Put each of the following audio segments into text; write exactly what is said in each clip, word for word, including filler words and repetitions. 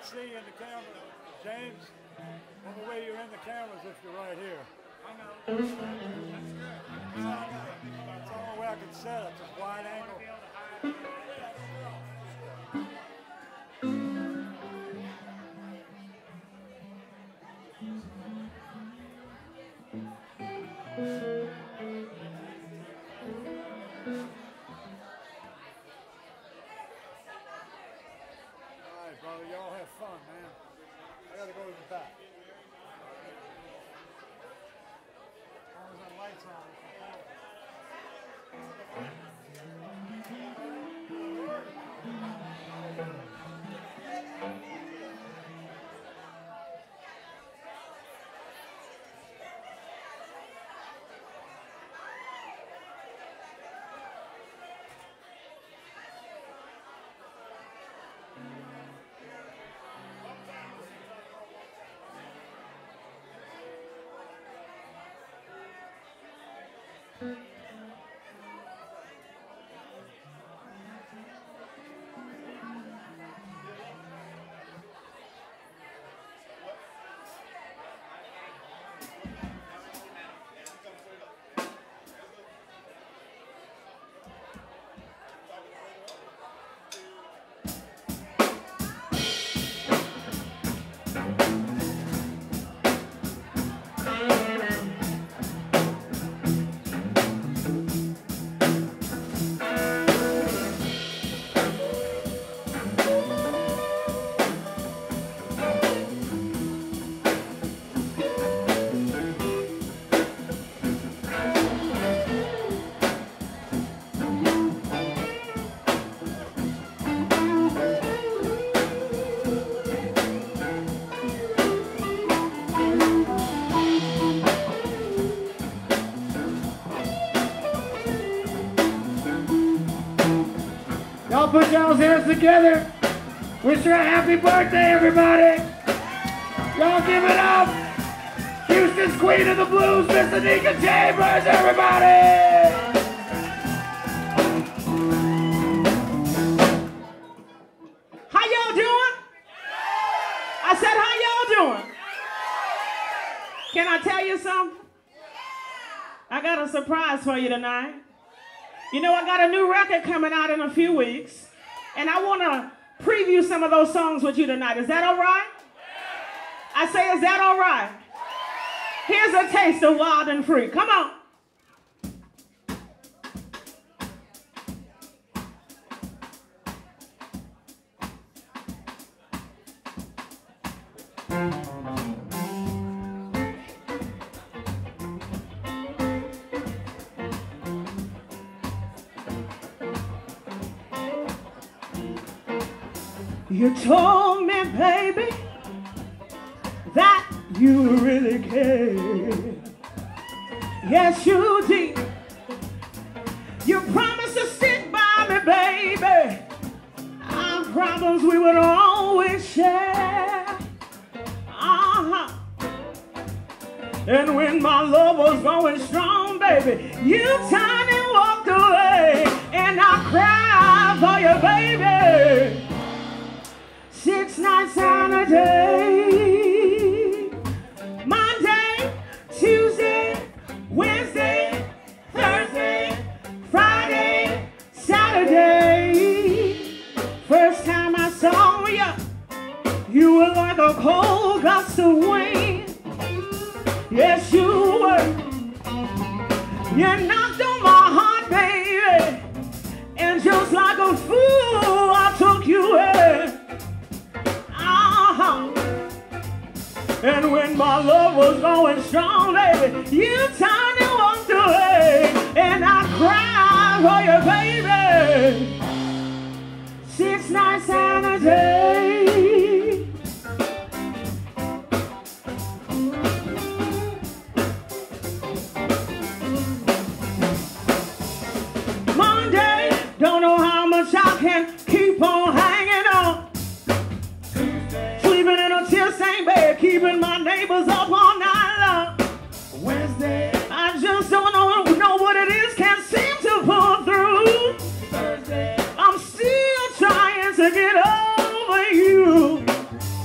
see in the camera, James. Only way you're in the camera is if you're right here. I know. That's good. That's the only way I can set it, just wide angle. All right, brother, y'all have fun, man. I gotta go to the back. As long as that light's on. Y'all put y'all's hands together. Wish her a happy birthday, everybody. Y'all give it up. Houston's Queen of the Blues, Miss Anika Chambers, everybody. How y'all doing? I said, how y'all doing? Can I tell you something? I got a surprise for you tonight. You know, I got a new record coming out in a few weeks, and I want to preview some of those songs with you tonight. Is that all right? I say, is that all right? Here's a taste of Wild and Free. Come on. You told me, baby, that you really cared. Yes, you did. You promised to stick by me, baby. I promised we would always share. Uh-huh. And when my love was going strong, baby, you turned and walked away. And I cried for you, baby. Six nights on a day, Monday, Tuesday, Wednesday, Thursday, Friday, Saturday. First time I saw you, you were like a cold gust of wind. Yes, you were. You knocked on my heart, baby, and just like a fool, I took you in. And when my love was going strong, baby, you turned and walked away. And I cried for you, baby. Six nights and a day. Monday, don't know how much I can keep on hanging on. Sleeping in a tear-stained bed, keeping my neighbors up all night long. Wednesday, I just don't know, know what it is, can't seem to pull through. Thursday, I'm still trying to get over you.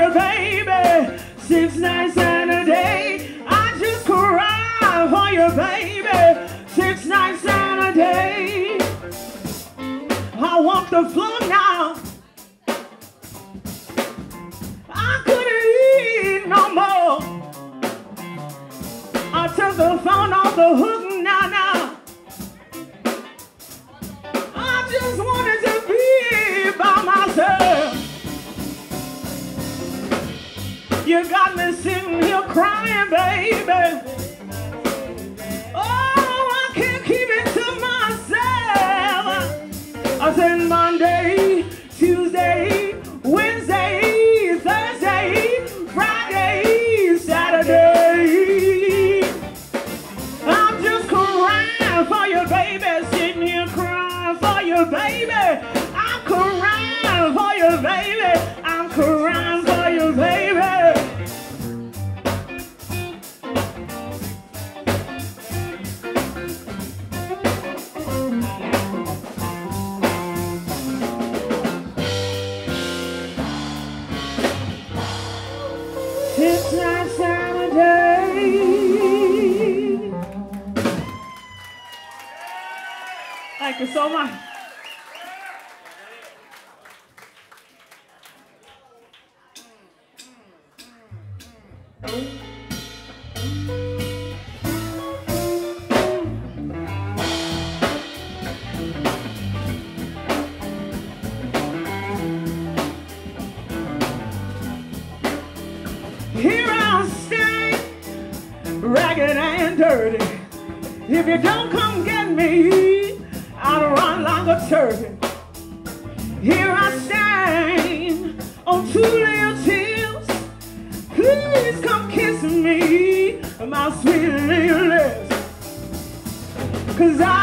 you, baby. Six nights and a day. I just cry for you, baby. Six nights and a day. I walk the floor now. I couldn't eat no more. I took the phone off the hook now, now. I just wanted to be by myself. You got me sitting here crying, baby. Oh, I can't keep it to myself. I said Monday, Tuesday, Wednesday, Thursday, Friday, Saturday. I'm just crying for you, baby. Sitting here crying for you, baby. I'm crying for you, baby. I'm crying for you, baby. Six nights and a day. Thank you so much. Here I stand, ragged and dirty. If you don't come get me, I'll run like a turkey. Here I stand on two little heels. Please come kiss me, my sweet little lips. Cause I,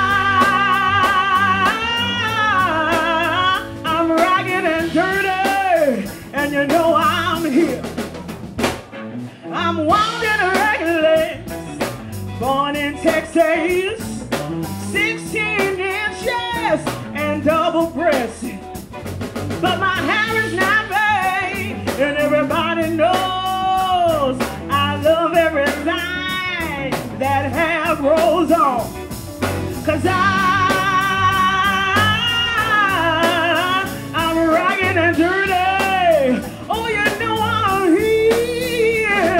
I'm ragged and dirty, and you know I'm here. I'm wild and reckless, born in Texas, sixteen inches and double breasted. But my hair is nappy, and everybody knows I love everything that hair grows on. Cause I, I'm ragged and dirty. Oh, you know I'm here.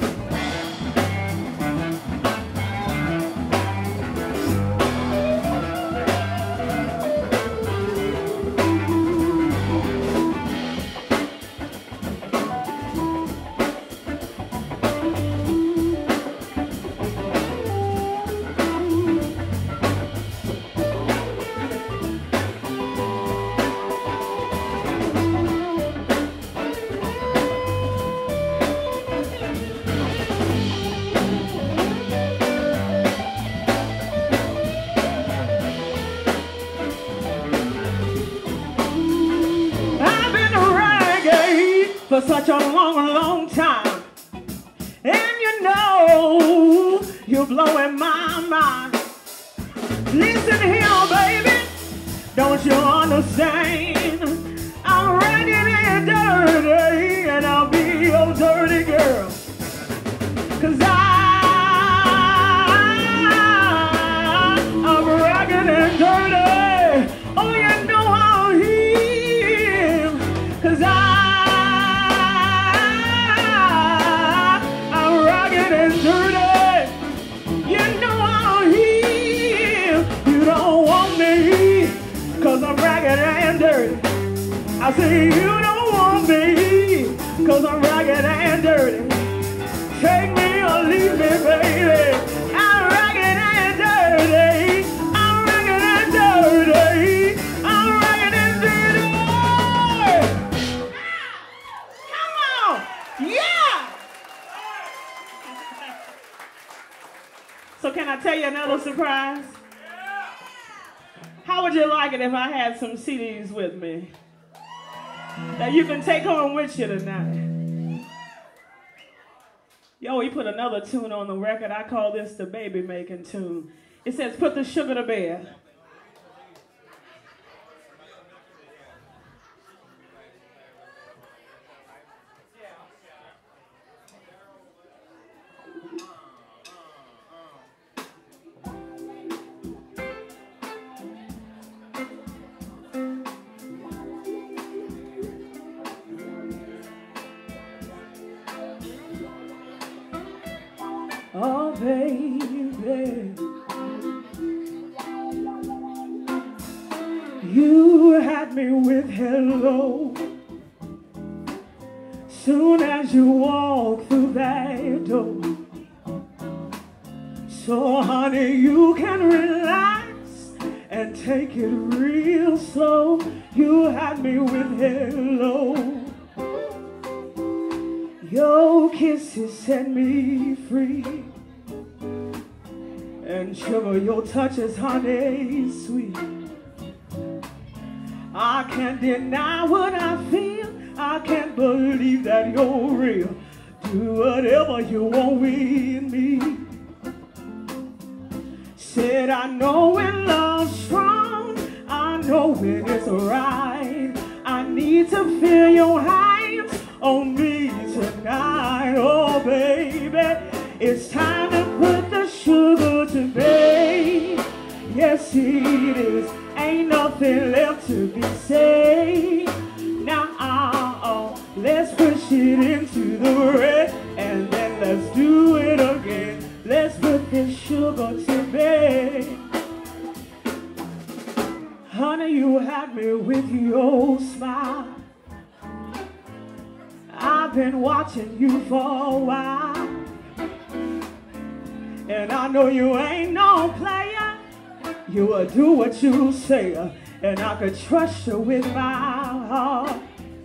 For such a long, long time. And you know, you're blowing my mind. Listen here, baby, don't you understand? I'm ragged and dirty, and I'll be your dirty girl. Cause I, I'm ragged and dirty. Oh, you know I'm here. Cause I, cause I'm ragged and dirty. I say you don't want me, cause I'm ragged and dirty. Take me or leave me, baby. I'm ragged and dirty. I'm ragged and dirty. I'm ragged and dirty. Come on, yeah. So can I tell you another surprise? How would you like it if I had some C Ds with me that you can take home with you tonight? Yo, he put another tune on the record. I call this the baby making tune. It says, put the sugar to bed. Oh, baby, you had me with hello. Soon as you walk through that door. So honey, you can relax and take it real slow. You had me with hello. Your kisses set me free. And sugar, your touch is honey sweet. I can't deny what I feel. I can't believe that you're real. Do whatever you want with me. Said I know when love's strong, I know when it's right. I need to feel your hands on me tonight. Oh baby, it's time to put the sugar to bed. Yes it is, ain't nothing left to be said. Now uh-uh, let's push it into the red, and then let's do it again. Let's put this sugar to bed. Honey, you had me with your smile. I've been watching you for a while, and I know you ain't no player. You will do what you say, and I could trust you with my heart.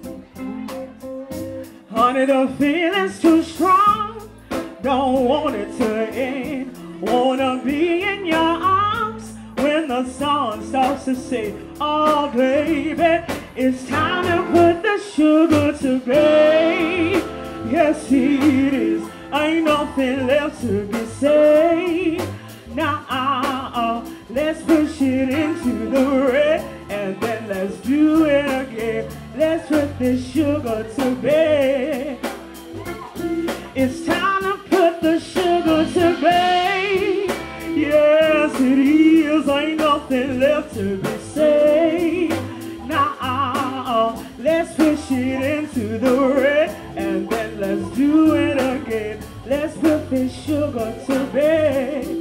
Honey, the feeling's too strong, don't want it to end. Wanna be in your arms when the sun starts to set. Oh baby, it's time to put the sugar to bed. Yes it is, ain't nothing left to be said. Now uh-uh, let's push it into the red, and then let's do it again. Let's put this sugar to bed. It's time to put the sugar to bed. Yes it is, ain't nothing left to be said. Now uh-uh, let's push it into the red, and then let's do it again. Let's put this sugar to bed.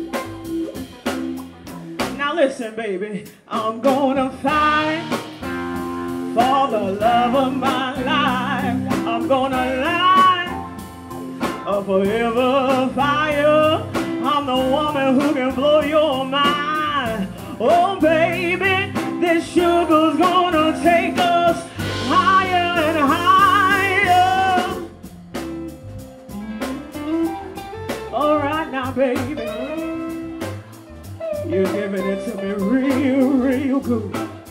Now listen baby, I'm gonna fight for the love of my life. I'm gonna lie, a forever fire. I'm the woman who can blow your mind. Oh baby, this sugar's gonna take us higher and higher. All right now baby, you're giving it to me real, real good.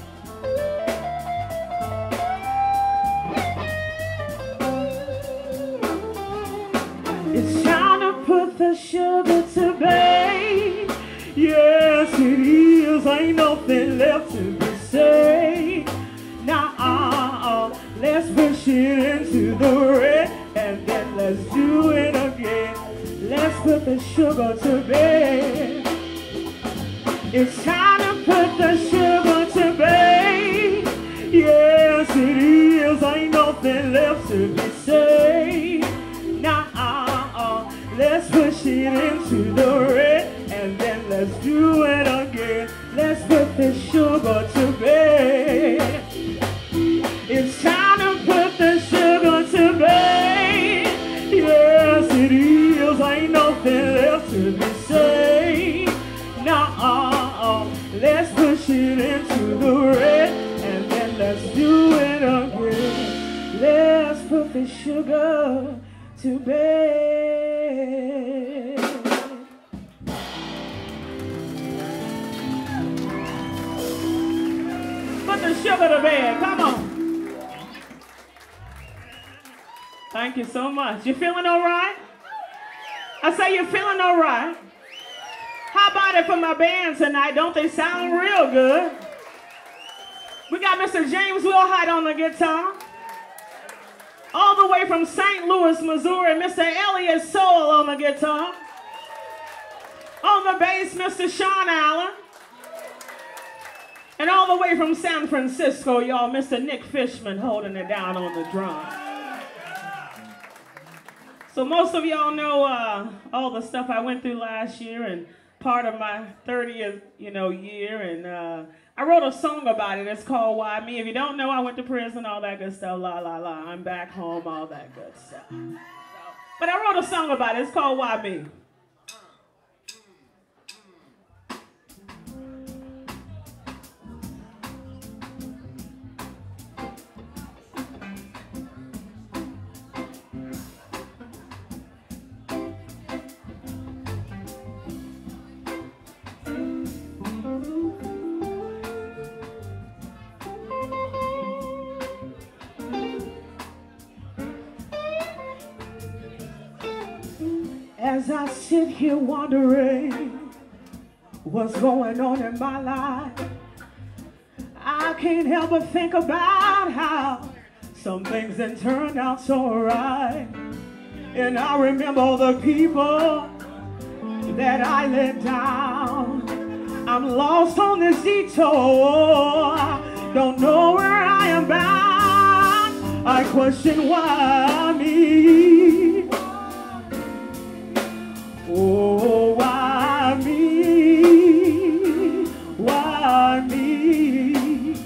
It's time to put the sugar to bed. Yes it is, ain't nothing left to be said. Now uh-uh, let's push it into the red, and then let's do it again. Let's put the sugar to bed. It's time to put the sugar to bed. Yes it is, ain't nothing left to be said. Now uh-uh, let's push it into the red, and then let's do it again. Let's put the sugar to bed. It's time to put the sugar to bed. Yes it is, ain't nothing left to be said. Now uh-uh, let's push it into the red, and then let's do it again. Let's put the sugar to bed. Put the sugar to bed, come on. Thank you so much. You feeling all right? I say you're feeling all right. How about it for my band tonight? Don't they sound real good? We got Mister James Wilhite on the guitar. All the way from Saint Louis, Missouri, Mister Elliott Soul on the guitar. On the bass, Mister Sean Allen. And all the way from San Francisco, y'all, Mister Nick Fishman holding it down on the drum. So most of y'all know uh, all the stuff I went through last year and part of my thirtieth, you know, year. And uh, I wrote a song about it. It's called Why Me. If you don't know, I went to prison, all that good stuff, la, la, la. I'm back home, all that good stuff. So, but I wrote a song about it. It's called Why Me. As I sit here wondering what's going on in my life, I can't help but think about how some things didn't turn out so right. And I remember all the people that I let down. I'm lost on this detour, don't know where I am bound. I question why me. Oh, why me? Why me?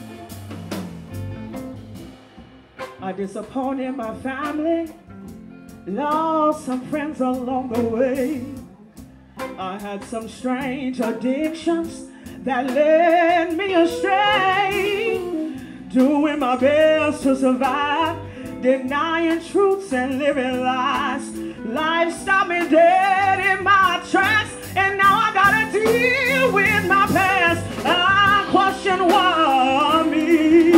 I disappointed my family, lost some friends along the way. I had some strange addictions that led me astray. Doing my best to survive, denying truths and living lies. Life stopped me dead in my tracks, and now I gotta deal with my past. I question why me?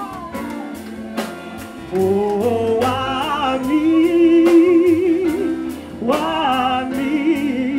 Oh, why me? Why me?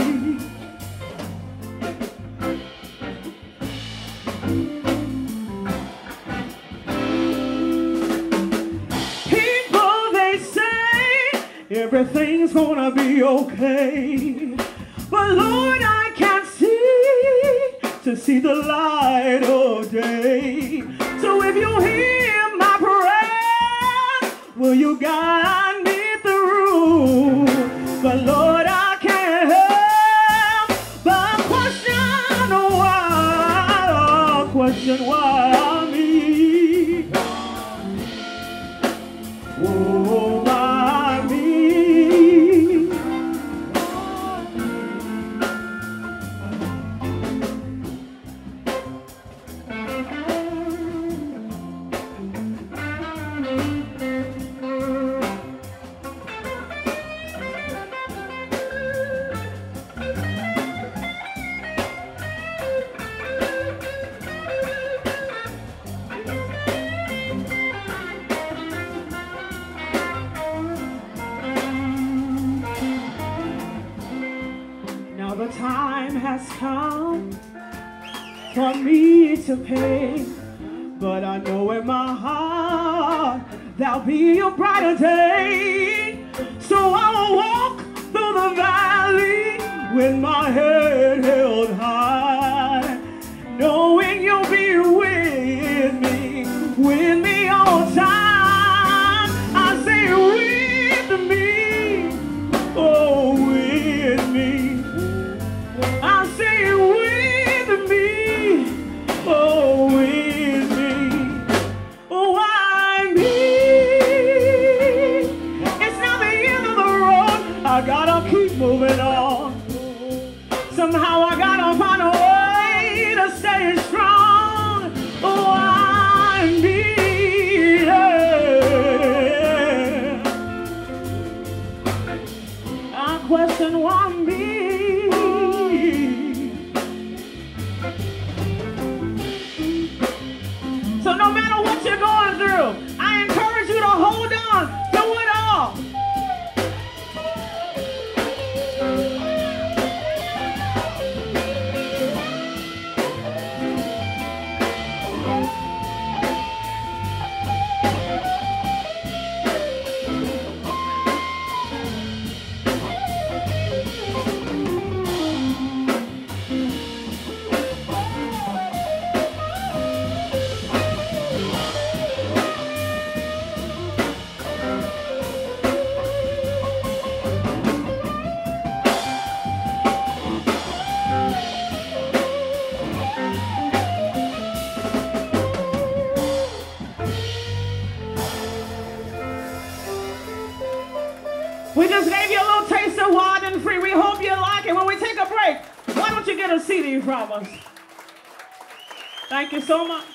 People, they say everything's gonna be okay, but Lord, I can't see to see the light of day. So if you hear my prayer, will you guide me through? But Lord, I can't help but question why, question why me? Oh, why me? Now the time has come for me to pay, but I know in my heart there'll be a brighter day. So I will walk through the valley with my head held high, knowing you'll be with me, with me all the time. I say with me, oh with me. I say with me, oh with me. Why me? It's not the end of the road, I gotta keep moving on. Somehow I got We just gave you a little taste of Wild and Free. We hope you like it. When we take a break, why don't you get a C D from us? Thank you so much.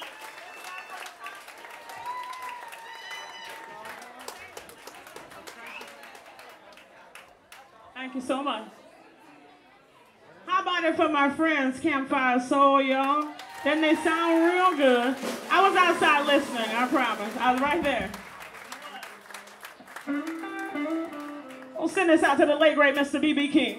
Thank you so much. How about it for my friends, Campfire Soul, y'all? Didn't they sound real good? I was outside listening, I promise. I was right there. We'll send this out to the late, great Mister B B King.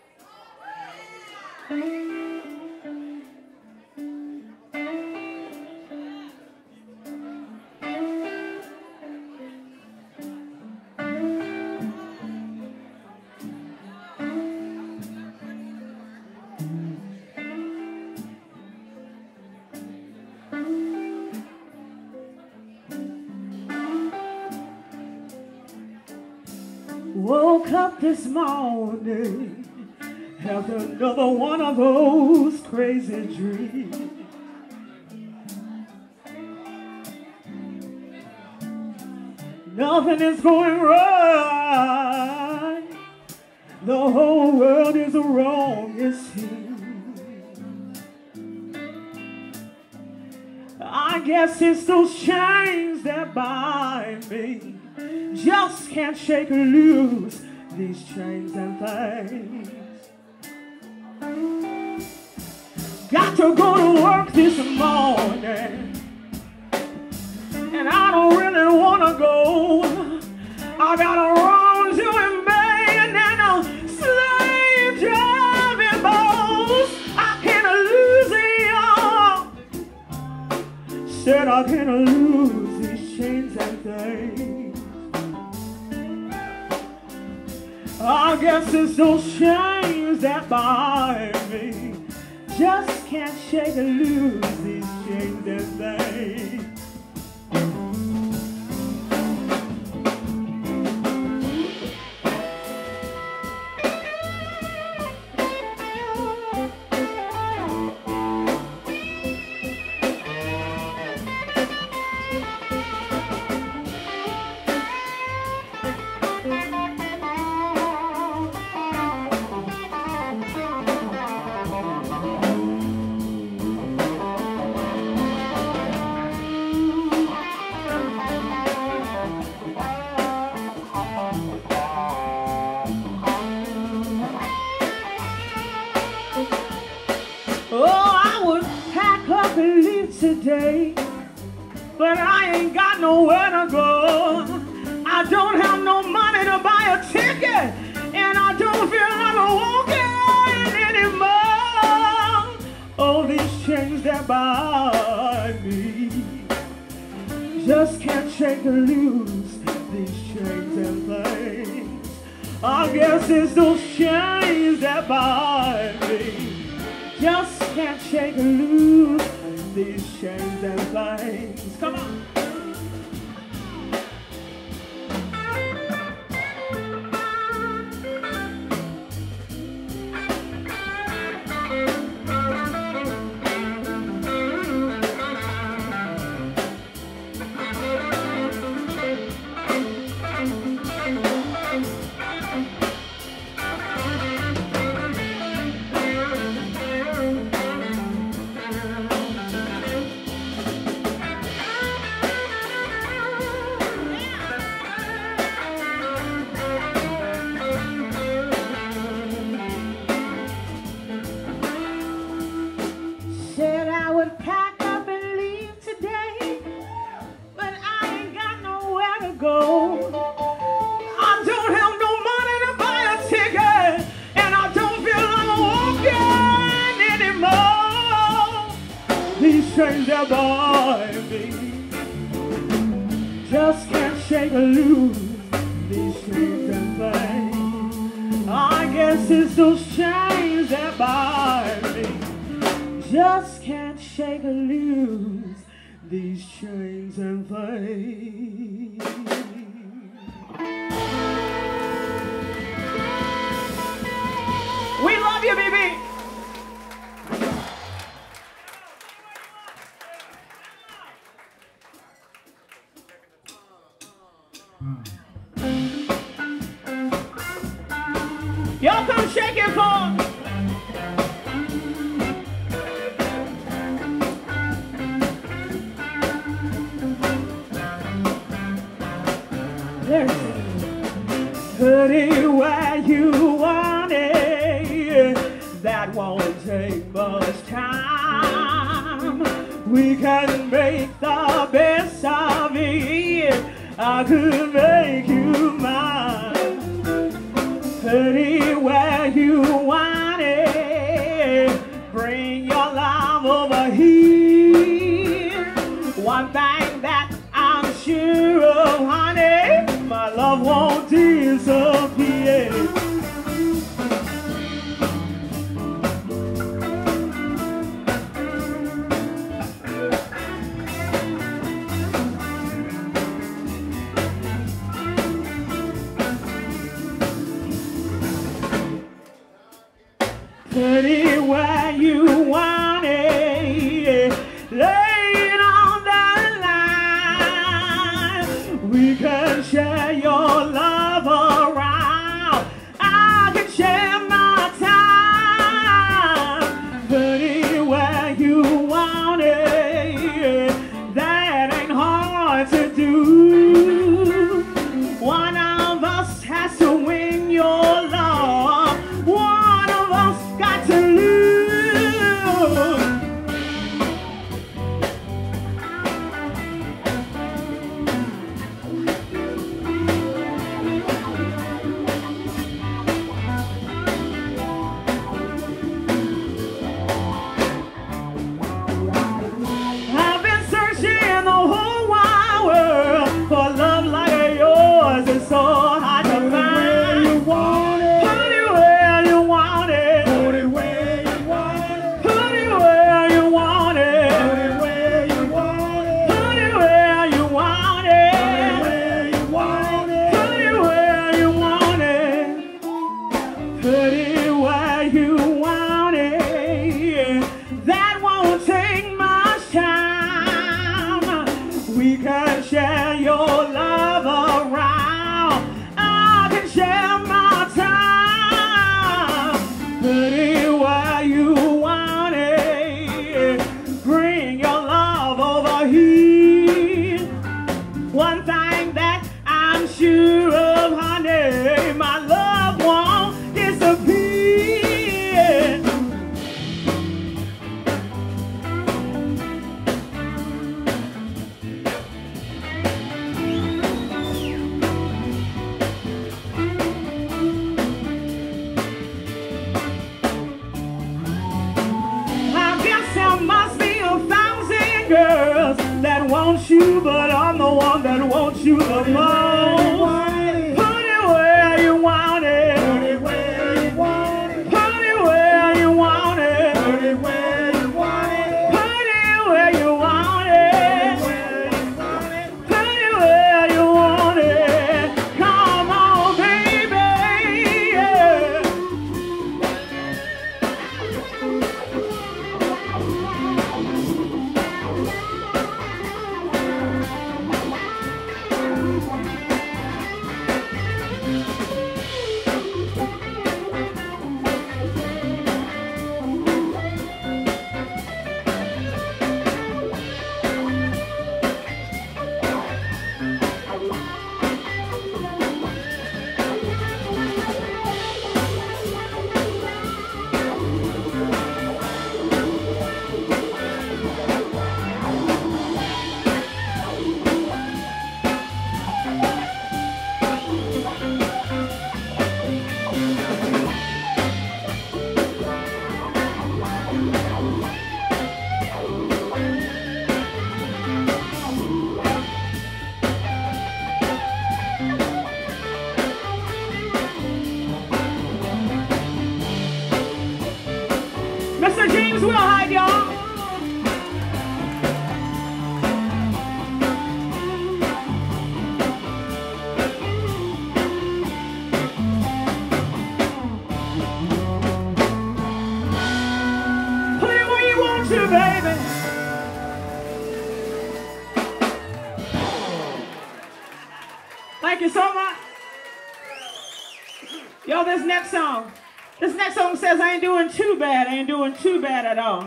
Woke up this morning after another one of those crazy dreams. Nothing is going right. The whole world is wrong, it seems. I guess it's those chains that bind me. Just can't shake loose these chains and things. Got to go to work this morning, and I don't really want to go. I got a wrong doing man and a slave driving boss. I can't lose it, y'all. Said I can't lose these chains and things. I guess it's those chains that bind me. Just can't shake or lose these chains and things. Today, but I ain't got nowhere to go. I don't have no money to buy a ticket, and I don't feel like walking anymore. Oh, these chains that bind me, just can't shake or lose these chains and things. I guess it's those chains that bind me, just can't shake or lose these chains and things. Come on. Chains that bind me, just can't shake or lose these chains and things. I guess it's those chains that bind me, just can't shake or lose these chains and things. We love you, baby. Y'all come shake it for me. Put it where you want it. That won't take much time. We can make the best of it. I could make you mine. Put it where you want it. Bring your love over here. One thing that I'm sure of, honey, my love won't disappear. Put it where you want it. Lay it on the line. We can share your love around. I can share my time. Put it where you want it. That ain't hard to do. One of us has to win your love. One of us got to lose. I've been searching the whole wide world for love like yours. It's so hard to find. You want it. Put it where you want it. Put it where you want it. Put it where you want Put it. it where you want it. Put it where you want it. Where you want it. Put it where you want it. Put it where you want it. That won't take much time. We can share your love around. I can share my time. Put it where you want it. Bring your love over here. One thing that I'm sure of, honey, my love won't disappear. I guess there must be a thousand girls that want you, but I'm the one that wants you the most. Put it where you want it. Put it where you want it. Put it where you want it. Put it where you want it. Put it where you want it. Where you want it. Put it where you want it. Come on, baby. Yeah. Mister James will hide, y'all. Put it where you want to, baby. Thank you so much. Yo, this next song, this next song says I ain't doing too bad, I ain't doing too bad at all.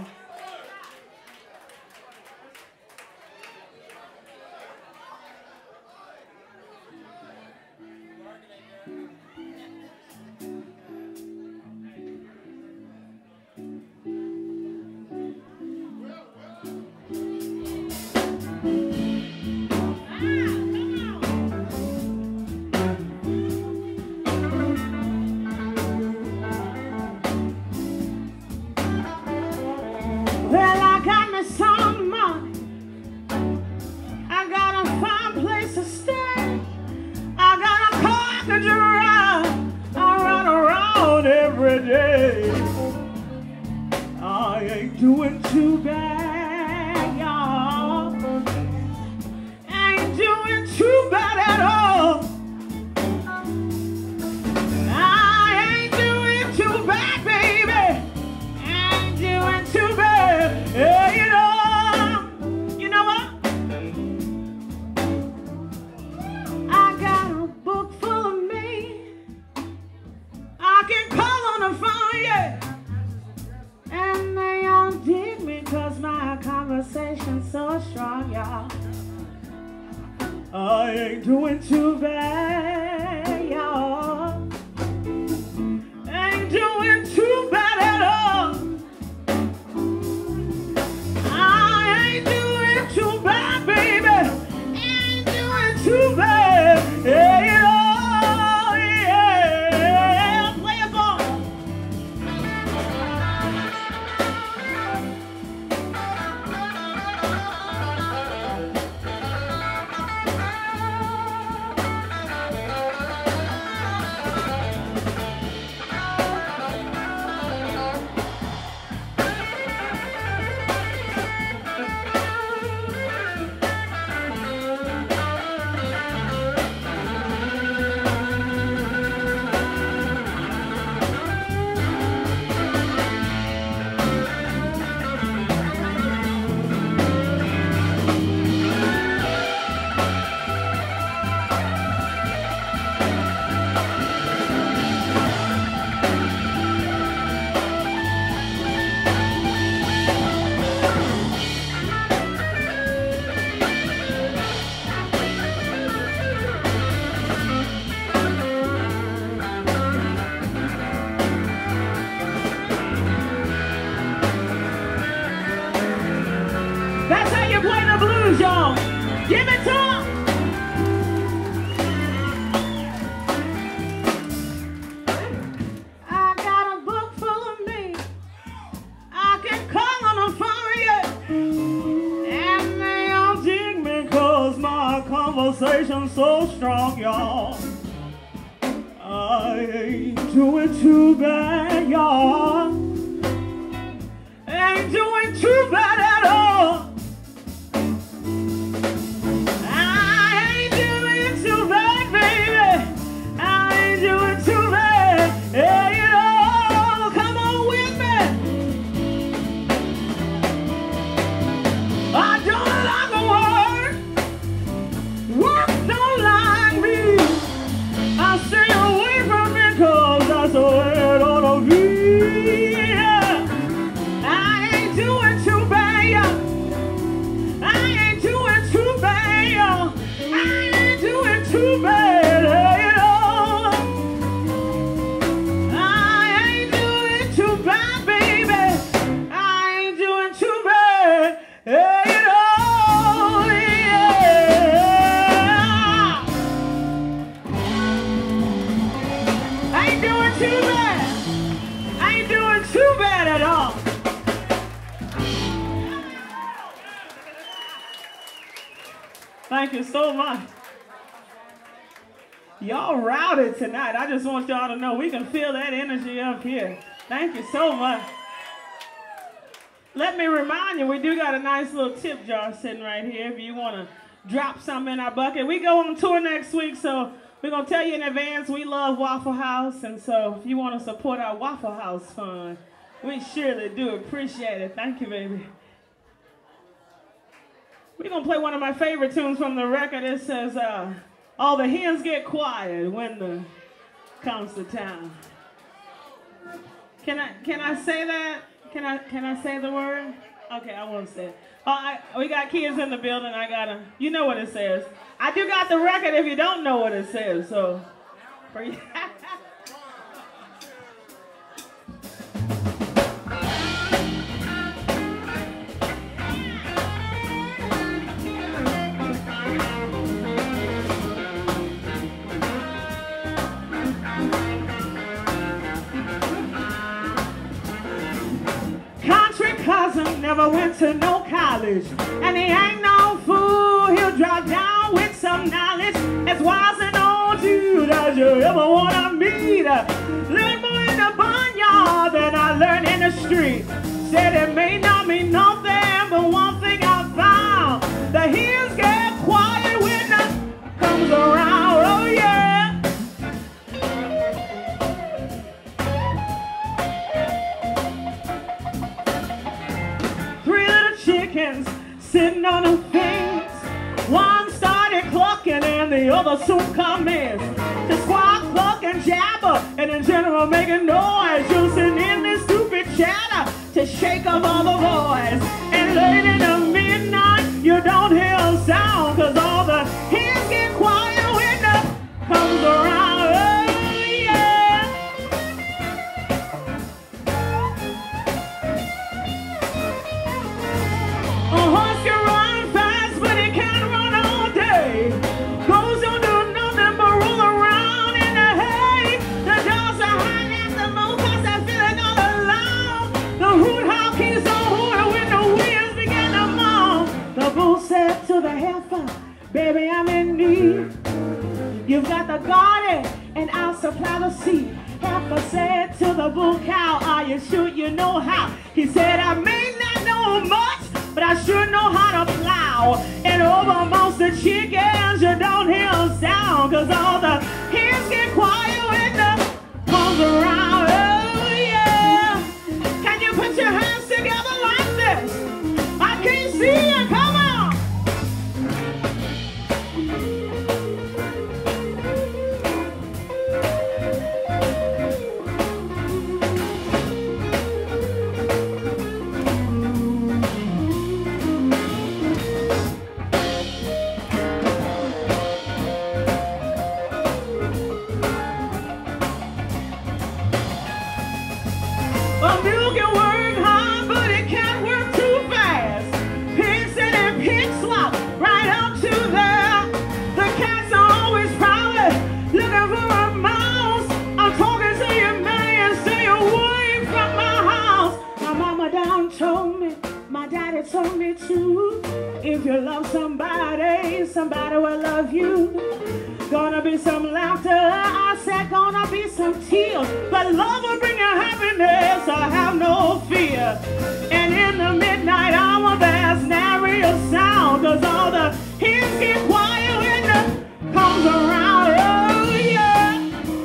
Doing too bad, y'all. Ain't doing too bad at all. I ain't doing too bad, baby. Ain't doing too bad. Yeah, you know, you know what? I got a book full of me. I can call on the phone, yeah. And they don't dig me cause my conversation's so strong, y'all. I ain't doing too bad, y'all. Ain't doing too bad at all. I ain't doing too bad, baby. Ain't doing too bad. Yeah, you know, yeah. Play it, boy. Y'all, give it to them. I got a book full of me. I can call on the phone, yeah. And they all dig me cause my conversation's so strong, y'all. I ain't doing too bad, y'all. Ain't doing too bad at all. Yeah, you know, come on with me. I don't like a word. Work don't like me. I stay away from it cause that's the way it ought to be. Yeah. I ain't doing too bad, yeah. I ain't doing too bad, yeah. I ain't doing too bad, yeah. Thank you so much. Y'all routed tonight. I just want y'all to know we can feel that energy up here. Thank you so much. Let me remind you, we do got a nice little tip jar sitting right here if you want to drop something in our bucket. We go on tour next week, so we're going to tell you in advance we love Waffle House, and so if you want to support our Waffle House fund, we surely do appreciate it. Thank you, baby. We're going to play one of my favorite tunes from the record. It says, uh, all the hens get quiet when the comes to town. Can I can I say that? Can I can I say the word? Okay, I won't say it. Oh, I, we got kids in the building. I gotta. You know what it says. I do got the record. If you don't know what it says, so for you. Cousin never went to no college, and he ain't no fool. He'll drop down with some knowledge as wise and old dude as you ever wanna meet. Learn more in the barnyard than I learned in the street. Said it may not mean nothing, but one thing I found: the hills get quiet when the comes around. Oh yeah. Chickens sitting on the fence. One started clucking and the other soon come in. The squawk, cluck, and jabber, and in general making noise. Using in this stupid chatter to shake up all the boys. And late in the midnight, you don't hear a sound, cause all the hens get quiet when the comes around. A horse can run fast, but it can't run all day. Goes on do nothing but roll around in the hay. The dogs are hiding at the moon cause they're feeling all alone. The hoot howl keeps on hooting when the wheels begin to moan. The bull said to the heifer, baby, I'm in need. You've got the garden and I'll supply the seed. Heifer said to the bull cow, are you sure you know how? He said, I may not know much, but I sure know how to plow. And over most the chickens, you don't hear a sound, cause all the hens get quiet when the comes around. Oh yeah. Can you put your hands together like this? I can't see you, come on. A mule can work hard, but it can't work too fast. Pig sit and pig slop right up to there. The cats are always prowling, looking for a mouse. I'm talking to you, man, stay away from my house. My mama down told me, my daddy told me too. If you love somebody, somebody will love you. Gonna be some laughter, I said gonna be some tears, but love will bring you happiness, I have no fear. And in the midnight hour there's nary a sound, cause all the hens get quiet when the comes around. Oh yeah.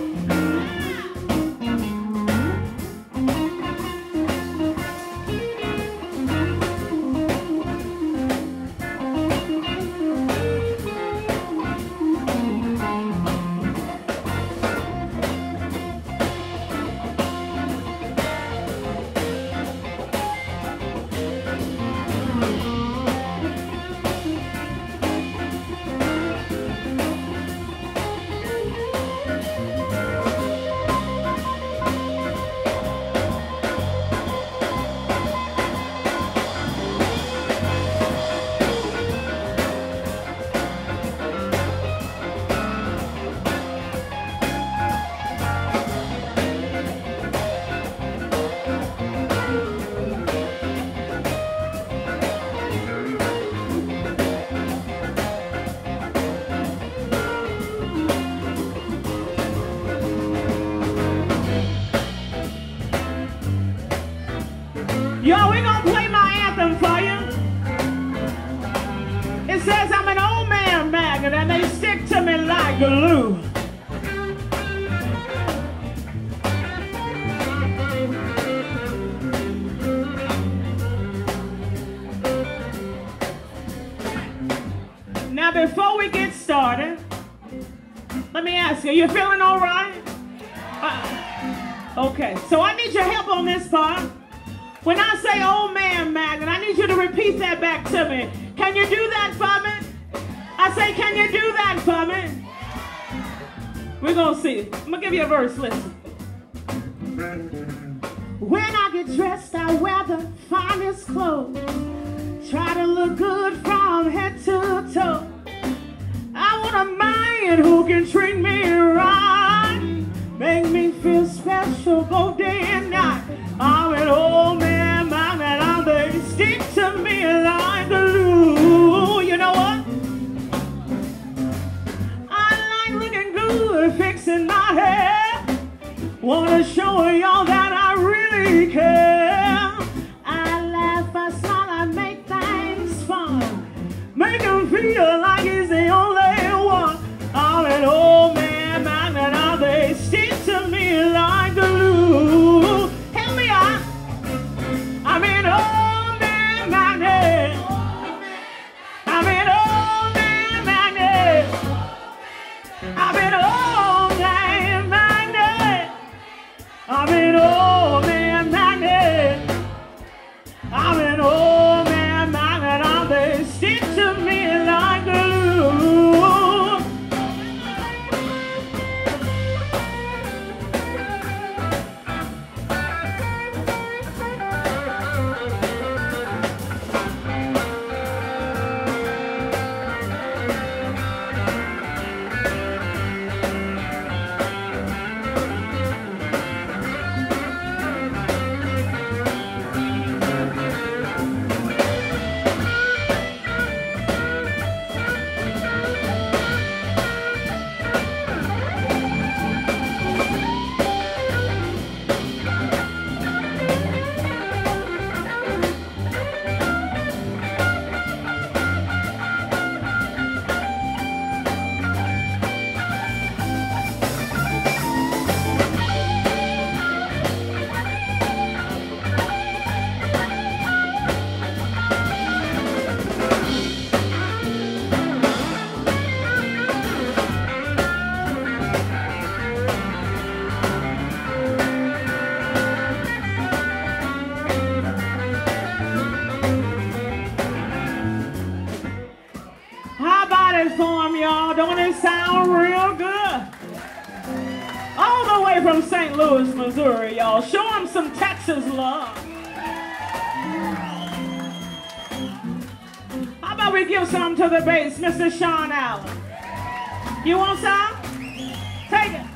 Yo, we gonna play my anthem for you. It says I'm an old man maggot and they stick to me like glue. Now before we get started, let me ask you, you feeling all right? Uh, okay, so I need your help on this part. When I say old man magnet, I need you to repeat that back to me. Can you do that for me? I say, can you do that for me? We're gonna see. I'm gonna give you a verse, listen. When I get dressed, I wear the finest clothes. Try to look good from head to toe. I want a man who can treat me right, make me feel special both day and night. I'm an old man, my man, and they stick to me like glue. You know what? I like looking good, fixing my hair. Wanna show y'all that I really care. I laugh, I smile, I make things fun. Make him feel like he's the only one. I'm an old man, man, and now they stick to me like glue. Help me out. I'm an old man, magnet. I'm an old man, magnet. I'm an old man, magnet. I'm an old man, magnet. I'm an old man, magnet. Now they stick to me like glue. Don't it sound real good? All the way from Saint Louis, Missouri, y'all. Show them some Texas love. How about we give some to the bass, Mister Sean Allen? You want some? Take it.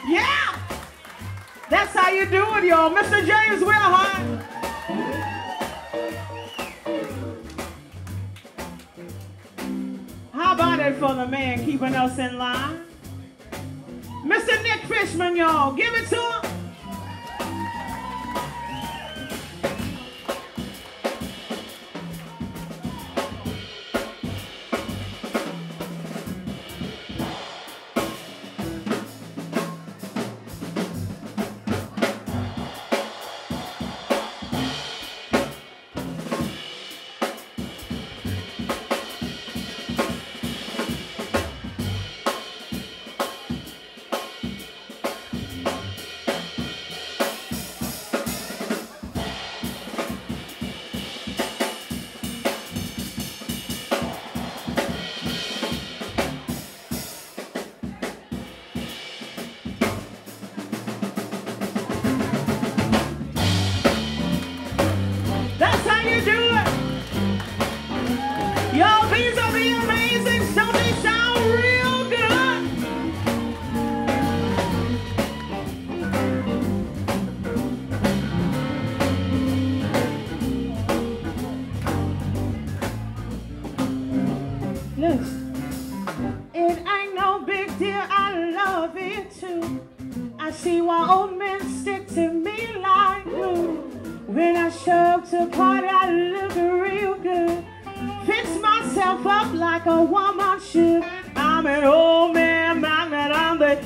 Yeah! That's how you do it, y'all. Mister James Wilhart. How about it for the man keeping us in line? Mister Nick Fishman, y'all. Give it to him.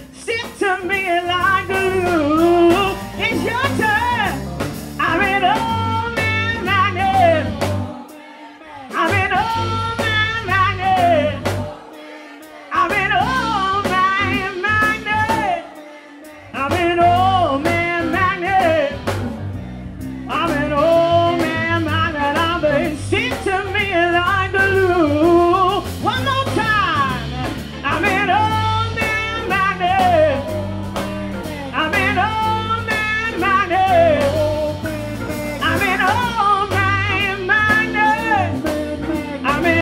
Stick to me like glue. It's your turn. I'm in love.